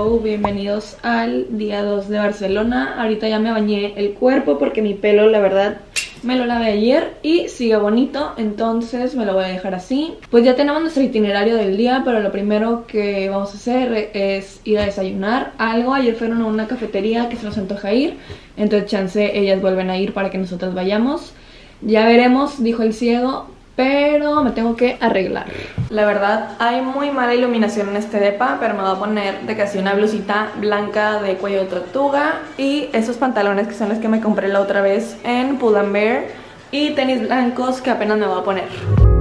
Hello, bienvenidos al día 2 de Barcelona. Ahorita ya me bañé el cuerpo porque mi pelo, la verdad, me lo lavé ayer y sigue bonito, entonces me lo voy a dejar así. Pues ya tenemos nuestro itinerario del día, pero lo primero que vamos a hacer es ir a desayunar algo. Ayer fueron a una cafetería que se nos antoja ir, entonces chance ellas vuelven a ir para que nosotros vayamos. Ya veremos, dijo el ciego, pero me tengo que arreglar. La verdad, hay muy mala iluminación en este depa, pero me voy a poner de casi una blusita blanca de cuello de tortuga y esos pantalones que son los que me compré la otra vez en Pull&Bear y tenis blancos que apenas me voy a poner.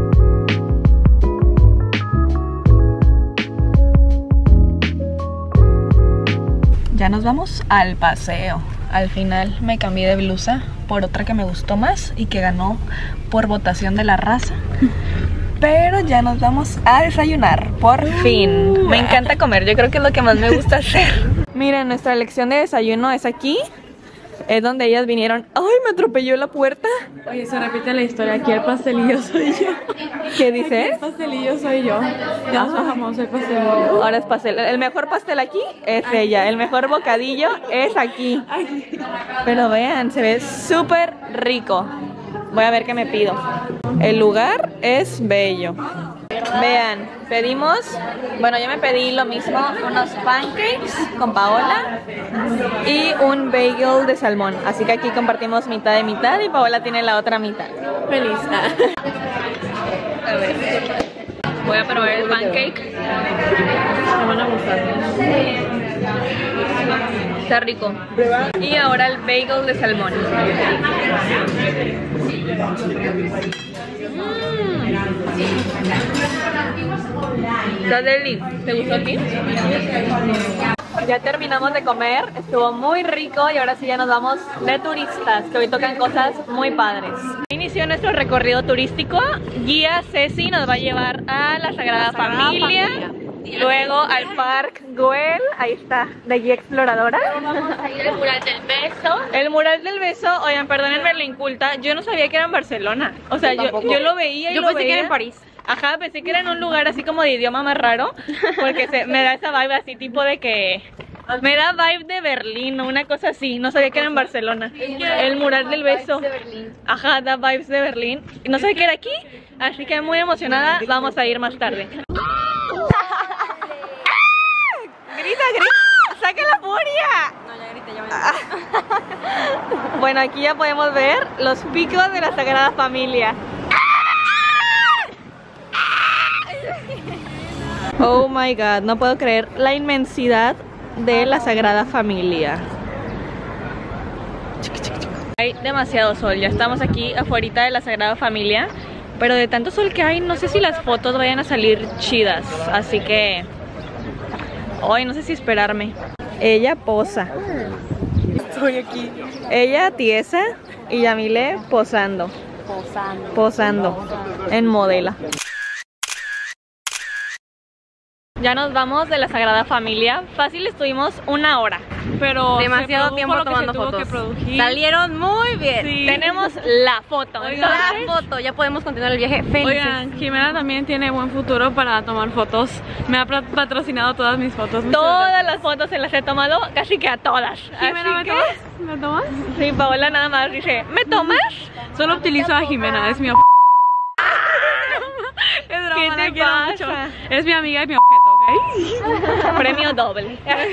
Ya nos vamos al paseo. Al final me cambié de blusa por otra que me gustó más y que ganó por votación de la raza. Pero ya nos vamos a desayunar, por fin. Me encanta comer, yo creo que es lo que más me gusta hacer. Miren, nuestra lección de desayuno es aquí. Es donde ellas vinieron. ¡Ay, me atropelló la puerta! Oye, se repite la historia. Aquí el pastelillo soy yo. ¿Qué dices? El pastelillo soy yo. Ya no soy jamón, soy pastelillo. Ahora es pastel. El mejor pastel aquí es ella. El mejor bocadillo es aquí. Pero vean, se ve súper rico. Voy a ver qué me pido. El lugar es bello. Vean, pedimos, bueno, yo me pedí lo mismo, unos pancakes con Paola y un bagel de salmón. Así que aquí compartimos mitad de mitad y Paola tiene la otra mitad. Feliz. A ver, voy a probar el pancake. Me van a gustar. Está rico. Y ahora el bagel de salmón. Está deli. ¿Te gustó a ti? Ya terminamos de comer, estuvo muy rico y ahora sí ya nos vamos de turistas, que hoy tocan cosas muy padres. Inició nuestro recorrido turístico. Guía Ceci nos va a llevar a la Sagrada Familia. Luego al Parque Güell, ahí está, de guía exploradora. Vamos a ir al mural del beso. El mural del beso, oigan, perdonen la inculta, yo no sabía que era en Barcelona. O sea, yo lo veía y yo lo pensé veía. que era en París. Ajá, pensé que era en un lugar así como de idioma más raro, porque me da esa vibe así tipo de que... Me da vibe de Berlín o una cosa así, no sabía que era en Barcelona. El mural del beso. Ajá, da vibes de Berlín. No sabía que era aquí, así que muy emocionada, vamos a ir más tarde. ¡Grita, grita! ¡Saca la furia! No, ya grité, ya me Bueno, aquí ya podemos ver los picos de la Sagrada Familia. Oh my god, no puedo creer la inmensidad de la Sagrada Familia. Hay demasiado sol, ya estamos aquí afuera de la Sagrada Familia, pero de tanto sol que hay, no sé si las fotos vayan a salir chidas, así que hoy no sé si esperarme. Ella posa. Estoy aquí. Ella tiesa y Yamile posando. Posando en modela. Ya nos vamos de la Sagrada Familia. Fácil estuvimos 1 hora, pero demasiado tiempo tomando fotos. Salieron muy bien. Sí. Tenemos la foto. Oigan, la foto, ya podemos continuar el viaje felices. Oigan, Jimena también tiene buen futuro para tomar fotos. Me ha patrocinado todas mis fotos. Todas las fotos se las he tomado, casi que a todas. Jimena, Así ¿me tomas? Sí, Paola nada más dice, ¿me tomas? Solo utilizo a Jimena, es mi es broma, ¿Qué la te quiero pasa? mucho. Es mi amiga y mi objeto, ¿ok? Premio doble.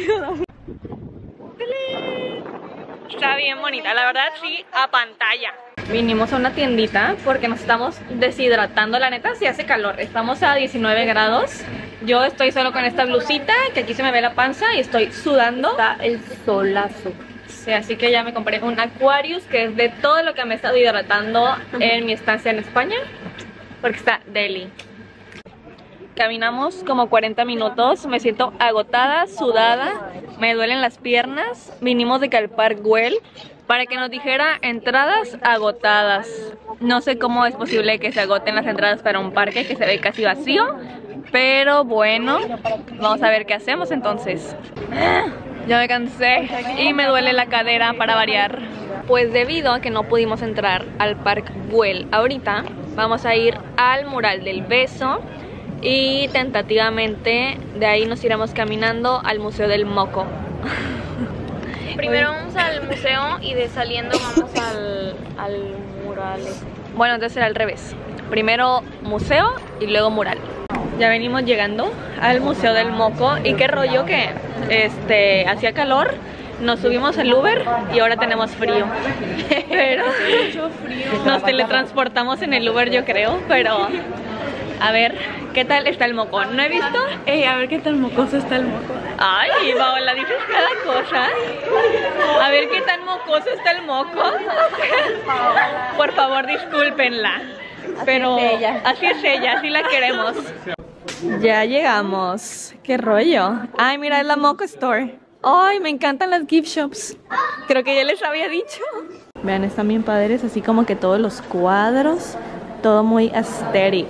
Está bien bonita, la verdad sí, a pantalla. Vinimos a una tiendita porque nos estamos deshidratando, la neta sí hace calor. Estamos a 19 grados. Yo estoy solo con esta blusita, que aquí se me ve la panza y estoy sudando. Está el solazo. Sí, así que ya me compré un Aquarius, que es de todo lo que me he estado hidratando en mi estancia en España, porque está deli. Caminamos como 40 minutos, me siento agotada, sudada, me duelen las piernas. Vinimos de Parque Güell para que nos dijera entradas agotadas. No sé cómo es posible que se agoten las entradas para un parque que se ve casi vacío, pero bueno, vamos a ver qué hacemos entonces. Ya me cansé y me duele la cadera para variar. Pues debido a que no pudimos entrar al Parque Güell ahorita, vamos a ir al mural del beso y tentativamente de ahí nos iremos caminando al Museo del Moco. Primero vamos al museo y de saliendo vamos al mural. Bueno, entonces era al revés. Primero museo y luego mural. Ya venimos llegando al Museo del Moco y qué rollo que hacía calor. Nos subimos al Uber y ahora tenemos frío. Pero nos teletransportamos en el Uber, yo creo. Pero a ver, ¿qué tal está el moco? ¿No he visto? A ver qué tan mocoso está el moco. Ay, Paola, dices cada cosa. A ver qué tan mocoso está el moco. Por favor, discúlpenla. Pero así es ella, así la queremos. Ya llegamos. ¿Qué rollo? Ay, mira, es la Moco Store. Ay, me encantan las gift shops. Creo que ya les había dicho. Vean, están bien padres, así como que todos los cuadros. Todo muy aesthetic.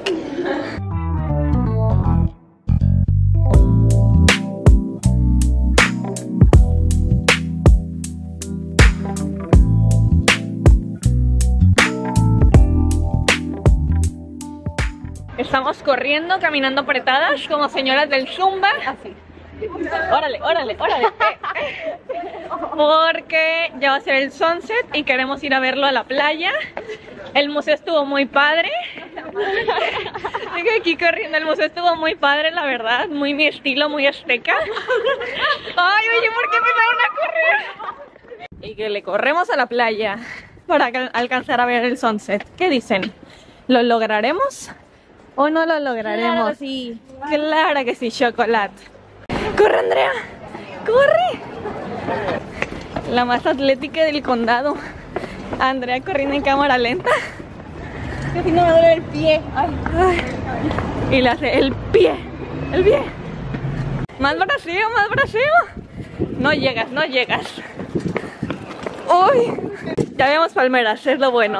Estamos corriendo, caminando apretadas como señoras del Zumba. Así. Órale, órale, órale. Porque ya va a ser el sunset y queremos ir a verlo a la playa. El museo estuvo muy padre. Sigo aquí corriendo, el museo estuvo muy padre, la verdad. Muy mi estilo, muy azteca. Ay, oye, ¿por qué empezaron a correr? Y que le corremos a la playa para alcanzar a ver el sunset. ¿Qué dicen? ¿Lo lograremos? ¿O no lo lograremos? Claro que sí. Claro que sí, chocolate. ¡Corre, Andrea! ¡Corre! La más atlética del condado. Andrea corriendo en cámara lenta. Casi no me duele el pie. Ay. Y le hace el pie. El pie. Más braceo, más braceo. No llegas, no llegas. Uy. Ya vemos palmeras, es lo bueno.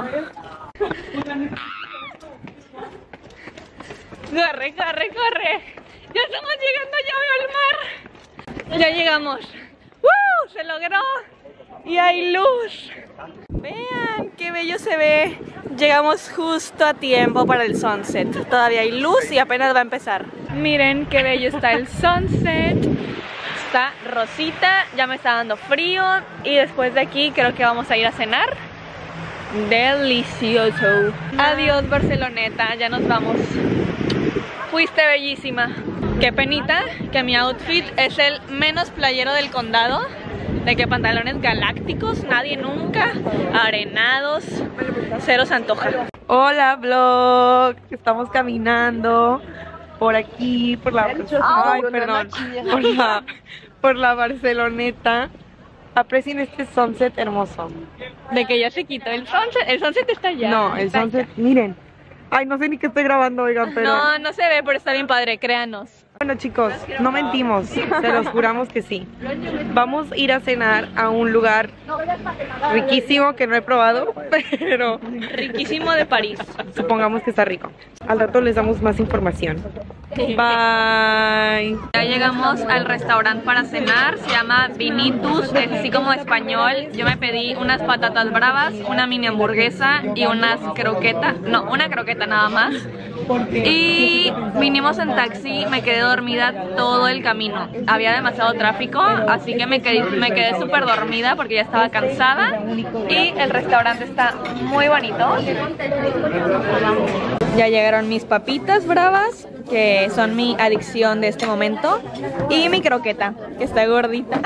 Corre, corre, corre. Ya estamos llegando, ya veo el mar. Ya llegamos. ¡Woo! Se logró. Y hay luz. Vean qué bello se ve. Llegamos justo a tiempo para el sunset. Todavía hay luz y apenas va a empezar. Miren qué bello está el sunset. Está rosita, ya me está dando frío. Y después de aquí creo que vamos a ir a cenar. Delicioso. Adiós, Barceloneta, ya nos vamos. Fuiste bellísima. Qué penita que mi outfit es el menos playero del condado. De que pantalones galácticos, nadie nunca. Arenados, cero se antoja. Hola vlog, estamos caminando por aquí, por la... Ay, perdón, por la Barceloneta. Aprecien este sunset hermoso. De que ya se quitó el sunset está allá. No, el sunset, miren. Ay, no sé ni qué estoy grabando, oigan, pero... No, no se ve, pero está bien padre, créanos. Bueno chicos, no mentimos, se los juramos que sí. Vamos a ir a cenar a un lugar riquísimo que no he probado, pero... Riquísimo de París. Supongamos que está rico. Al rato les damos más información. Bye. Ya llegamos al restaurante para cenar, se llama Vinitus, es así como español. Yo me pedí unas patatas bravas, una mini hamburguesa y unas croquetas, no, una croqueta nada más. Y vinimos en taxi, me quedé dormida todo el camino. Había demasiado tráfico, así que me quedé súper dormida porque ya estaba cansada. Y el restaurante está muy bonito. Ya llegaron mis papitas bravas, que son mi adicción de este momento. Y mi croqueta, que está gordita.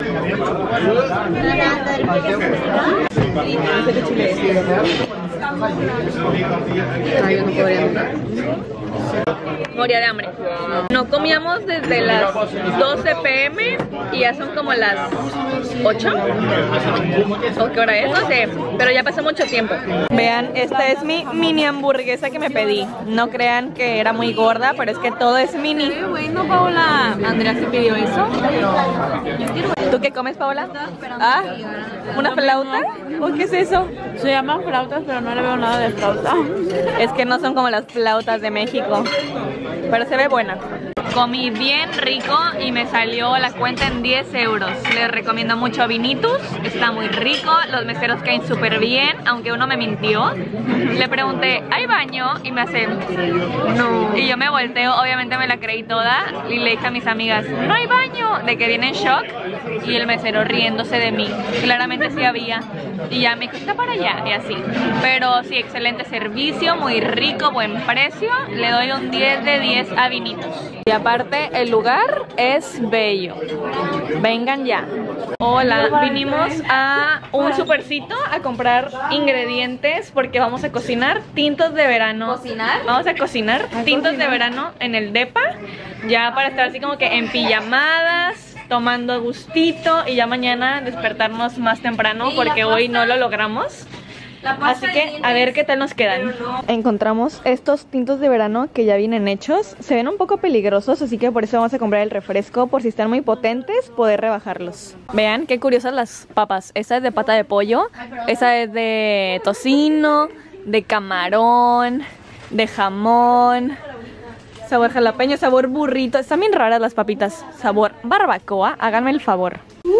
Ay, yo no podría. Moría de hambre. No comíamos desde las 12 p.m. y ya son como las 8. ¿O qué hora es? No sé, pero ya pasó mucho tiempo. Vean, esta es mi mini hamburguesa que me pedí. No crean que era muy gorda, pero es que todo es mini. Qué bueno, Paola. Andrea se pidió eso. ¿Tú qué comes, Paola? ¿Ah? ¿Una flauta? ¿O qué es eso? Se llaman flautas, pero no le veo nada de flauta. Es que no son como las flautas de México. Pero se ve buena. Comí bien rico y me salió la cuenta en 10 euros. Les recomiendo mucho Vinitus, está muy rico, los meseros caen súper bien, aunque uno me mintió. Le pregunté, ¿hay baño? Y me hace, no. Y yo me volteo, obviamente me la creí toda y le dije a mis amigas, no hay baño, de que viene en shock. Y el mesero riéndose de mí, claramente sí había. Y ya me dijo, está para allá, y así. Pero sí, excelente servicio, muy rico, buen precio. Le doy un 10 de 10 a Vinitus. Y aparte, el lugar es bello. Vengan ya. Hola, vinimos a un supercito a comprar ingredientes porque vamos a cocinar tintos de verano. ¿Cocinar? Vamos a cocinar tintos de verano en el depa. Ya para estar así como que en pijamadas, tomando gustito y ya mañana despertarnos más temprano porque hoy no lo logramos. Así que a ver qué tal nos quedan. Encontramos estos tintos de verano que ya vienen hechos. Se ven un poco peligrosos, así que por eso vamos a comprar el refresco. Por si están muy potentes, poder rebajarlos. Vean qué curiosas las papas. Esa es de pata de pollo, esa es de tocino, de camarón, de jamón, sabor jalapeño, sabor burrito. Están bien raras las papitas. Sabor barbacoa, háganme el favor.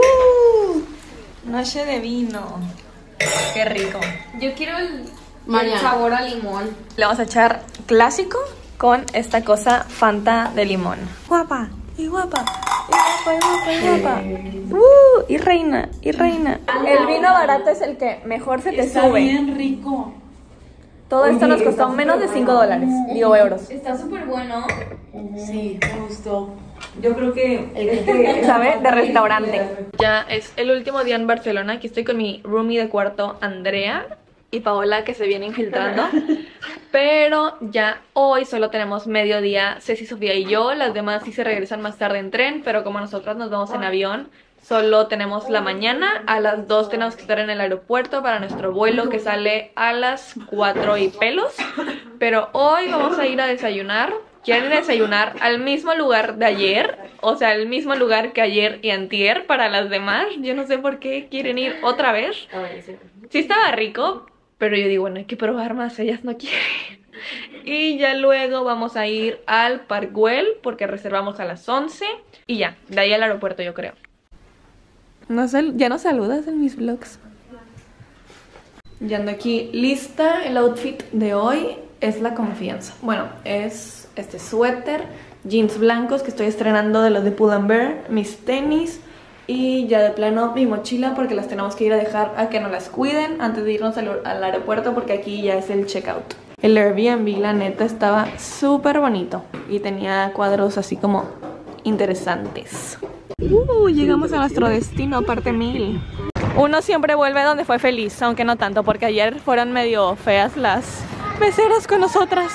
Noche de vino. Qué rico. Yo quiero el sabor a limón. Le vamos a echar clásico con esta cosa Fanta de limón. Guapa, y guapa, y guapa, y guapa, y guapa. Y reina, y reina. El vino barato es el que mejor se te Está sube. bien rico. Todo esto nos costó menos de 5 dólares, digo euros. Está súper bueno. Sí, me gustó. Yo creo que ¿Sabe? De restaurante. Ya es el último día en Barcelona. Aquí estoy con mi roomie de cuarto, Andrea, y Paola, que se viene infiltrando. Pero ya hoy solo tenemos mediodía, Ceci, Sofía y yo. Las demás sí se regresan más tarde en tren, pero como nosotras nos vamos en avión, solo tenemos la mañana. A las 2 tenemos que estar en el aeropuerto para nuestro vuelo que sale a las 4 y pelos. Pero hoy vamos a ir a desayunar. Quieren desayunar al mismo lugar de ayer, o sea, el mismo lugar que ayer y antier para las demás. Yo no sé por qué quieren ir otra vez. Sí estaba rico, pero yo digo, bueno, hay que probar más, ellas no quieren. Y ya luego vamos a ir al Park Güell porque reservamos a las 11 y ya, de ahí al aeropuerto yo creo. Ya no saludas en mis vlogs. Ya ando aquí lista. El outfit de hoy es la confianza. Bueno, es este suéter, jeans blancos que estoy estrenando de los de Pull&Bear, mis tenis y ya de plano mi mochila porque las tenemos que ir a dejar a que nos las cuiden antes de irnos al aeropuerto porque aquí ya es el checkout. El Airbnb, la neta, estaba súper bonito y tenía cuadros así como interesantes. Llegamos a nuestro destino, parte 1000. Uno siempre vuelve donde fue feliz, aunque no tanto, porque ayer fueron medio feas las meseras con nosotras.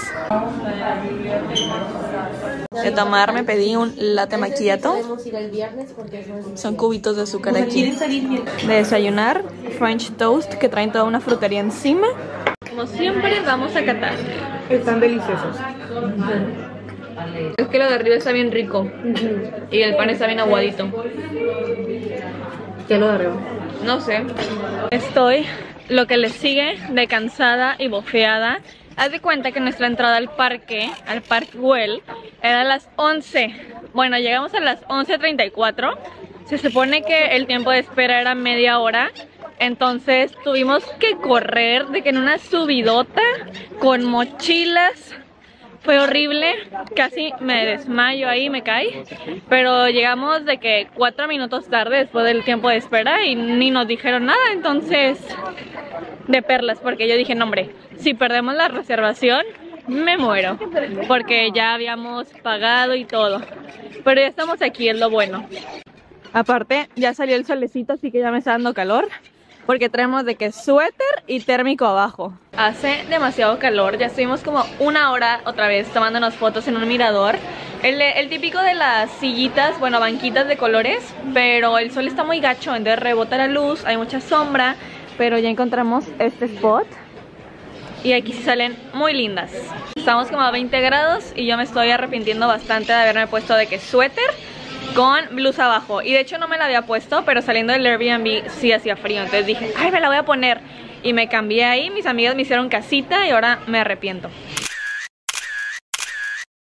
De tomar me pedí un latte macchiato. Son cubitos de azúcar aquí. De desayunar, French toast que traen toda una frutería encima. Como siempre vamos a catar. están deliciosos. Es que lo de arriba está bien rico y el pan está bien aguadito. ¿Qué es lo de arriba? No sé. Estoy lo que les sigue de cansada y bofeada. Haz de cuenta que nuestra entrada al parque, al Park Güell, era a las 11. Bueno, llegamos a las 11:34. Se supone que el tiempo de espera era media hora. Entonces tuvimos que correr de que en una subidota con mochilas. Fue horrible, casi me desmayo ahí, me caí. Pero llegamos de que 4 minutos tarde después del tiempo de espera y ni nos dijeron nada. Entonces, de perlas, porque yo dije, no hombre, si perdemos la reservación, me muero. Porque ya habíamos pagado y todo. Pero ya estamos aquí, es lo bueno. Aparte, ya salió el solecito, así que ya me está dando calor. Porque traemos de que suéter y térmico abajo. Hace demasiado calor, ya estuvimos como 1 hora otra vez tomándonos fotos en un mirador. El típico de las sillitas, bueno, banquitas de colores. Pero el sol está muy gacho, entonces rebota la luz, hay mucha sombra. Pero ya encontramos este spot. Y aquí sí salen muy lindas. Estamos como a 20 grados y yo me estoy arrepintiendo bastante de haberme puesto de que suéter con blusa abajo. Y de hecho no me la había puesto, pero saliendo del Airbnb sí hacía frío. Entonces dije, ay, me la voy a poner. Y me cambié ahí, mis amigas me hicieron casita y ahora me arrepiento.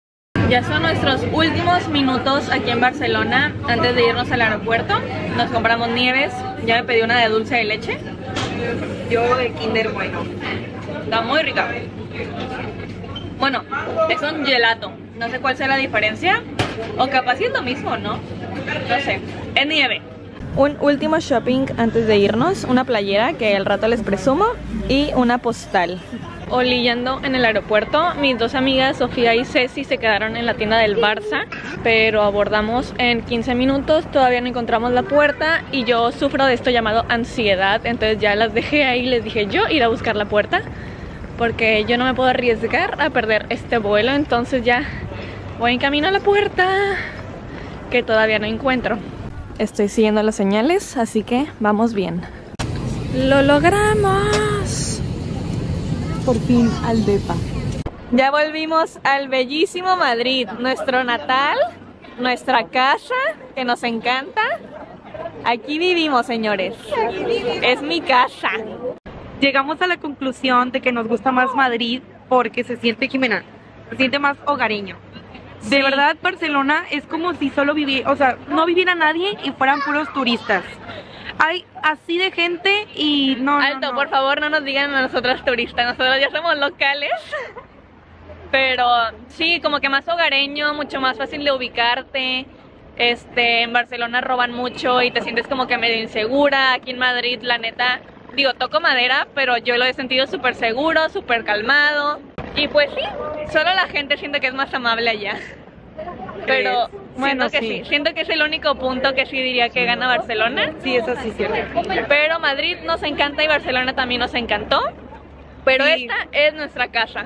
Ya son nuestros últimos minutos aquí en Barcelona antes de irnos al aeropuerto. Nos compramos nieves. Ya me pedí una de dulce de leche. Yo de Kinder Bueno. Está muy rica. Bueno, es un gelato. No sé cuál sea la diferencia. O capaz es lo mismo, ¿no? No sé. Es nieve. Un último shopping antes de irnos. Una playera que al rato les presumo. Y una postal. Olillando en el aeropuerto. Mis dos amigas, Sofía y Ceci, se quedaron en la tienda del Barça. Pero abordamos en 15 minutos. Todavía no encontramos la puerta. Y yo sufro de esto llamado ansiedad. Entonces ya las dejé ahí. Les dije yo ir a buscar la puerta. Porque yo no me puedo arriesgar a perder este vuelo. Entonces ya voy en camino a la puerta, que todavía no encuentro. Estoy siguiendo las señales, así que vamos bien. ¡Lo logramos! Por fin al depa. Ya volvimos al bellísimo Madrid, nuestro natal, nuestra casa, que nos encanta. Aquí vivimos, señores. Es mi casa. Llegamos a la conclusión de que nos gusta más Madrid porque se siente, Jimena, se siente más hogareño. De Sí. verdad, Barcelona es como si solo viviera, o sea, no viviera nadie y fueran puros turistas. Hay así de gente y no. Alto, por favor, no nos digan a nosotras turistas, nosotros ya somos locales. Pero sí, como que más hogareño, mucho más fácil de ubicarte. En Barcelona roban mucho y te sientes como que medio insegura. Aquí en Madrid, la neta, digo, toco madera, pero yo lo he sentido súper seguro, súper calmado. Y pues sí, solo la gente siente que es más amable allá. Pero Bueno, siento que sí. sí, siento que es el único punto que sí diría que gana Barcelona. Sí, eso sí es cierto. Pero Madrid nos encanta y Barcelona también nos encantó. Pero Sí. esta es nuestra casa.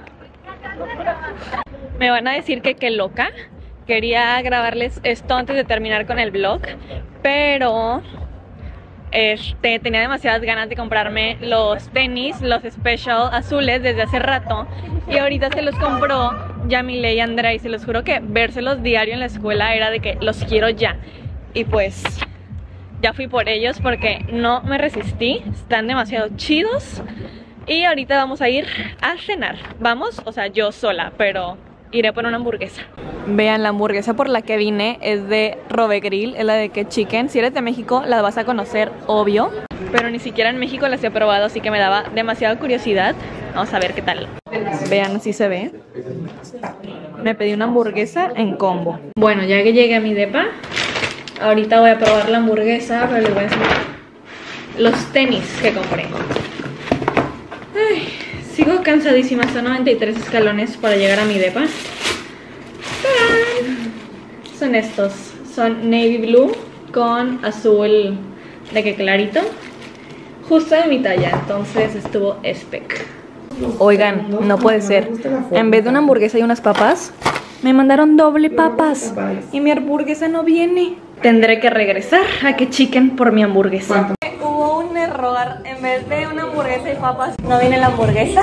Me van a decir que qué loca. Quería grabarles esto antes de terminar con el vlog, pero tenía demasiadas ganas de comprarme los tenis, los Special azules desde hace rato. Y ahorita se los compró Yamile y Andrea y se los juro que vérselos diario en la escuela era de que los quiero ya. Y pues ya fui por ellos porque no me resistí, están demasiado chidos. Y ahorita vamos a ir a cenar. Vamos, o sea, yo sola, pero iré por una hamburguesa. Vean, la hamburguesa por la que vine es de Robe Grill, es la de Que Chicken. Si eres de México la vas a conocer, obvio, pero ni siquiera en México las he probado, así que me daba demasiada curiosidad. Vamos a ver qué tal. Vean, así se ve. Me pedí una hamburguesa en combo. Bueno, ya que llegué a mi depa, ahorita voy a probar la hamburguesa, pero les voy a enseñar los tenis que compré. Ay, sigo cansadísima, son 93 escalones para llegar a mi depa. ¡Tarán! Son estos, son navy blue con azul de que clarito, justo de mi talla, entonces estuvo espec. Oigan, no puede ser, en vez de una hamburguesa y unas papas, me mandaron doble papas y mi hamburguesa no viene. Tendré que regresar a Que Chicken por mi hamburguesa. Hubo un error, en vez de una hamburguesa y papas, no viene la hamburguesa.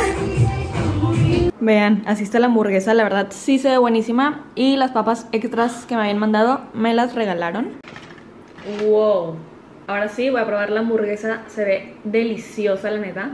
Vean, así está la hamburguesa, la verdad sí se ve buenísima. Y las papas extras que me habían mandado me las regalaron. Wow, ahora sí voy a probar la hamburguesa, se ve deliciosa la neta.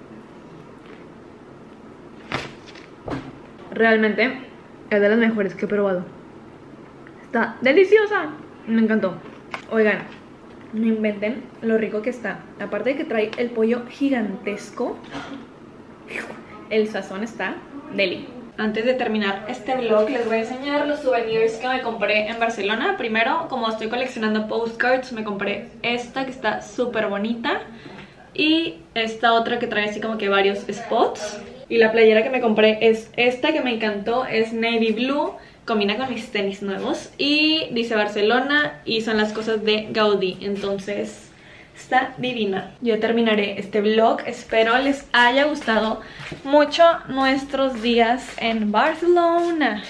Realmente es de las mejores que he probado. Está deliciosa, me encantó. Oigan, no inventen lo rico que está. Aparte de que trae el pollo gigantesco, el sazón está deli. Antes de terminar este vlog les voy a enseñar los souvenirs que me compré en Barcelona. Primero, como estoy coleccionando postcards, me compré esta que está súper bonita y esta otra que trae así como que varios spots. Y la playera que me compré es esta que me encantó, es navy blue, combina con mis tenis nuevos y dice Barcelona y son las cosas de Gaudí, entonces está divina. Yo terminaré este vlog, espero les haya gustado mucho nuestros días en Barcelona.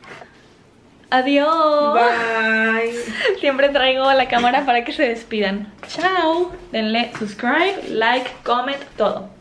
Adiós. Bye. Siempre traigo la cámara para que se despidan. Chao. Denle subscribe, like, comment, todo.